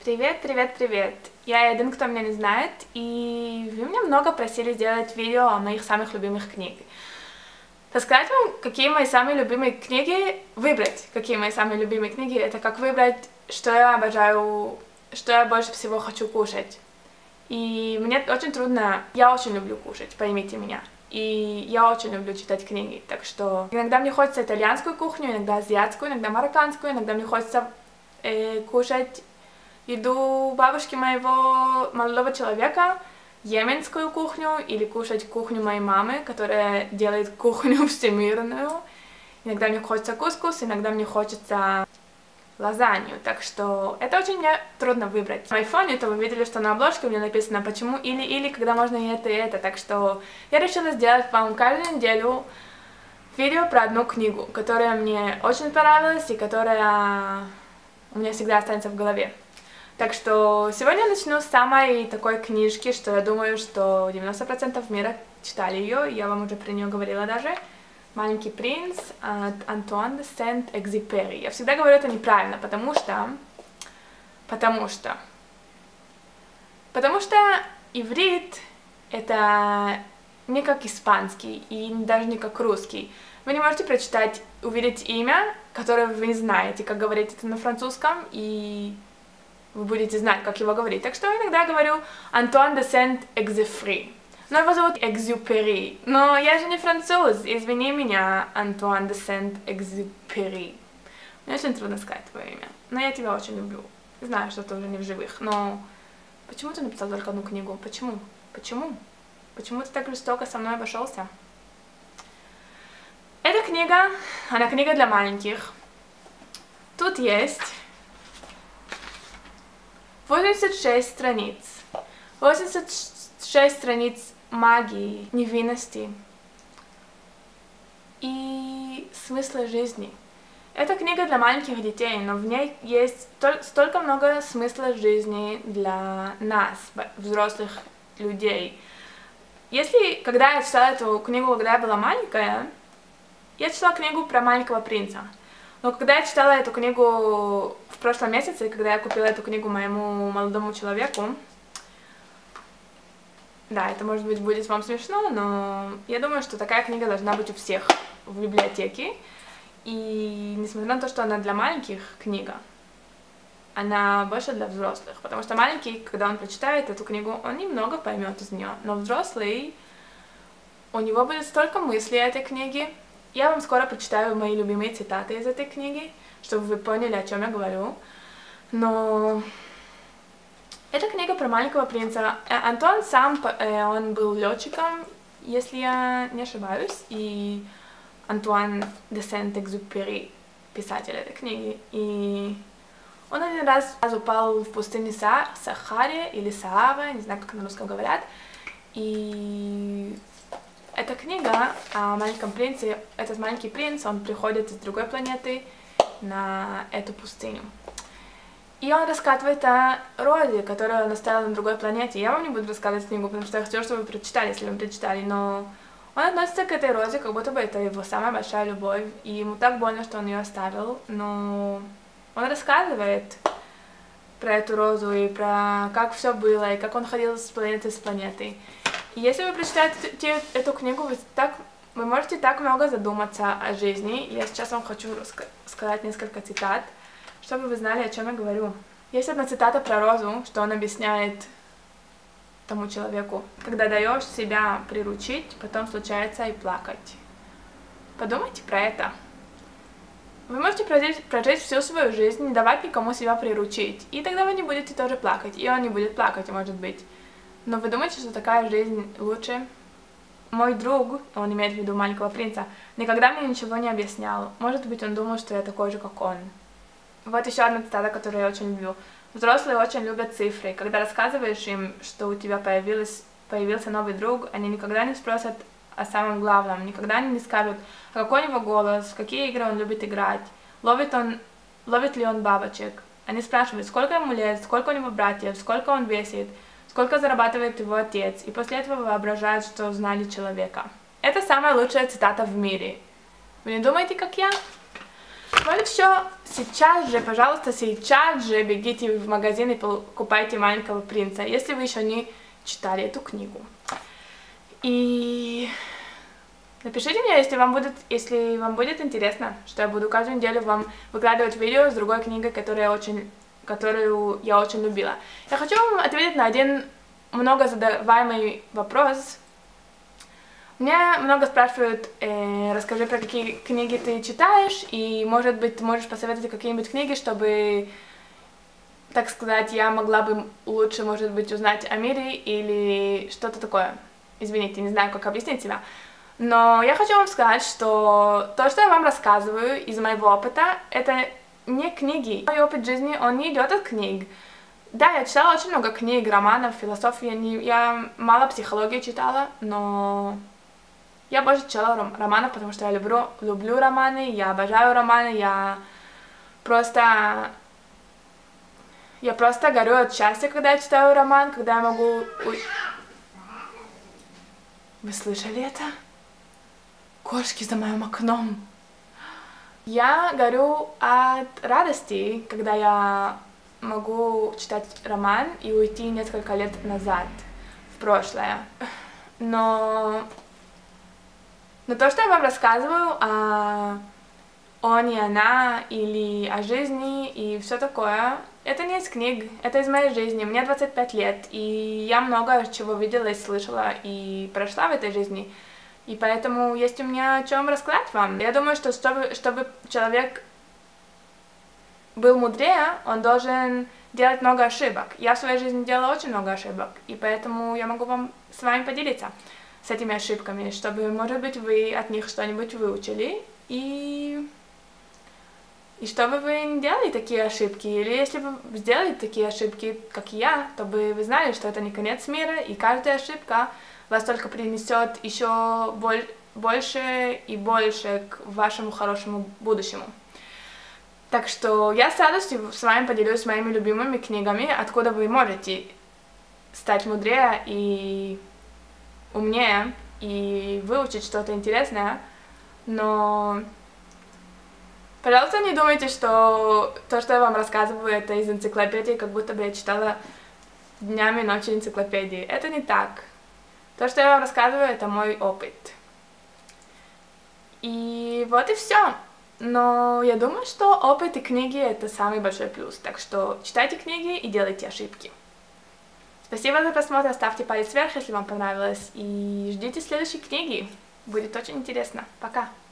Привет, привет, привет! Я один, кто меня не знает, и вы меня много просили сделать видео о моих самых любимых книгах. Рассказать вам, какие мои самые любимые книги, выбрать, какие мои самые любимые книги, это как выбрать, что я обожаю, что я больше всего хочу кушать. И мне очень трудно, я очень люблю кушать, поймите меня. И я очень люблю читать книги, так что иногда мне хочется итальянскую кухню, иногда азиатскую, иногда марокканскую, иногда мне хочется кушать еду бабушки моего молодого человека, йеменскую кухню, или кушать кухню моей мамы, которая делает кухню всемирную. Иногда мне хочется кускус, иногда мне хочется лазанью, так что это очень мне трудно выбрать. На айфоне то вы видели, что на обложке у меня написано почему или, когда можно и это, так что я решила сделать вам каждую неделю видео про одну книгу, которая мне очень понравилась и которая у меня всегда останется в голове. Так что сегодня я начну с самой такой книжки, что я думаю, что 90% мира читали ее, я вам уже про нее говорила даже. «Маленький принц» от Антуан де Сент-Экзюпери. Я всегда говорю это неправильно, потому что иврит это не как испанский и даже не как русский. Вы не можете прочитать, увидеть имя, которое вы не знаете, как говорить это на французском, и вы будете знать, как его говорить. Так что я иногда говорю Антуан де Сент-Экзюпери. Но его зовут Экзюпери. Но я же не француз, извини меня, Антуан де Сент-Экзюпери. Мне очень трудно сказать твое имя, но я тебя очень люблю. Знаю, что ты уже не в живых, но почему ты написал только одну книгу? Почему? Почему ты так жестоко со мной обошелся? Эта книга, она книга для маленьких. Тут есть 86 страниц. 86 страниц магии, невинности и смысла жизни. Это книга для маленьких детей, но в ней есть столько много смысла жизни для нас, взрослых людей. Когда я читала эту книгу, когда я была маленькая, я читала книгу про маленького принца. Но когда я читала эту книгу в прошлом месяце, когда я купила эту книгу моему молодому человеку, да, это может быть будет вам смешно, но я думаю, что такая книга должна быть у всех в библиотеке. И несмотря на то, что она для маленьких книга, она больше для взрослых. Потому что маленький, когда он прочитает эту книгу, он немного поймет из нее. Но взрослый, у него будет столько мыслей о этой книге. Я вам скоро прочитаю мои любимые цитаты из этой книги, чтобы вы поняли, о чем я говорю. Но это книга про маленького принца. Антуан сам, он был летчиком, если я не ошибаюсь, и Антуан де Сент-Экзюпери, писатель этой книги. И он один раз упал в пустыне Сахаре или Саара, не знаю, как на русском говорят. И эта книга о маленьком принце, этот маленький принц, он приходит из другой планеты на эту пустыню. И он рассказывает о Розе, которую он оставил на другой планете. Я вам не буду рассказывать книгу, потому что я хочу, чтобы вы прочитали, если вы прочитали, но он относится к этой Розе, как будто бы это его самая большая любовь, и ему так больно, что он ее оставил, но он рассказывает про эту Розу и про как все было, и как он ходил с планеты. И если вы прочитаете эту книгу, вы можете так много задуматься о жизни. Я сейчас вам хочу сказать несколько цитат, чтобы вы знали, о чем я говорю. Есть одна цитата про Розу, что он объясняет тому человеку. Когда даешь себя приручить, потом случается и плакать. Подумайте про это. Вы можете прожить всю свою жизнь, не давать никому себя приручить, и тогда вы не будете тоже плакать, и он не будет плакать, может быть. Но вы думаете, что такая жизнь лучше? Мой друг, он имеет в виду маленького принца, никогда мне ничего не объяснял. Может быть, он думал, что я такой же, как он. Вот еще одна цитата, которую я очень люблю. Взрослые очень любят цифры. Когда рассказываешь им, что у тебя появился новый друг, они никогда не спросят о самом главном, никогда не скажут, а какой у него голос, в какие игры он любит играть, ловит ли он бабочек. Они спрашивают, сколько ему лет, сколько у него братьев, сколько он весит, сколько зарабатывает его отец, и после этого воображают, что знали человека. Это самая лучшая цитата в мире. Вы не думаете, как я? Вот и все. Сейчас же, пожалуйста, сейчас же бегите в магазин и покупайте «Маленького принца», если вы еще не читали эту книгу. И напишите мне, если вам будет интересно, что я буду каждую неделю вам выкладывать видео с другой книгой, которую я очень любила. Я хочу вам ответить на один много задаваемый вопрос. Меня много спрашивают, расскажи, про какие книги ты читаешь, и, может быть, ты можешь посоветовать какие-нибудь книги, чтобы, так сказать, я могла бы лучше, может быть, узнать о мире или что-то такое. Извините, не знаю, как объяснить себя. Но я хочу вам сказать, что то, что я вам рассказываю из моего опыта, это не книги. Мой опыт жизни, он не идет от книг. Да, я читала очень много книг, романов, философии, я мало психологии читала, но я больше читала романов, потому что я люблю романы, я обожаю романы, я просто горю от счастья, когда я читаю роман, когда я могу... Вы слышали это? Кошки за моим окном. Я горю от радости, когда я могу читать роман и уйти несколько лет назад, в прошлое. Но то, что я вам рассказываю о он и она, или о жизни и все такое, это не из книг, это из моей жизни. Мне 25 лет, и я много чего видела и слышала, и прошла в этой жизни. И поэтому есть у меня о чем рассказать вам. Я думаю, что чтобы человек был мудрее, он должен делать много ошибок. Я в своей жизни делала очень много ошибок, и поэтому я могу с вами поделиться с этими ошибками, чтобы, может быть, вы от них что-нибудь выучили, и чтобы вы не делали такие ошибки, или если вы сделали такие ошибки, как и я, то бы вы знали, что это не конец мира, и каждая ошибка вас только принесет еще больше и больше к вашему хорошему будущему. Так что я с радостью с вами поделюсь моими любимыми книгами, откуда вы можете стать мудрее и умнее, и выучить что-то интересное, но пожалуйста, не думайте, что то, что я вам рассказываю, это из энциклопедии, как будто бы я читала днями и ночью энциклопедии. Это не так. То, что я вам рассказываю, это мой опыт. И вот и все. Но я думаю, что опыт и книги — это самый большой плюс. Так что читайте книги и делайте ошибки. Спасибо за просмотр, ставьте палец вверх, если вам понравилось. И ждите следующей книги. Будет очень интересно. Пока!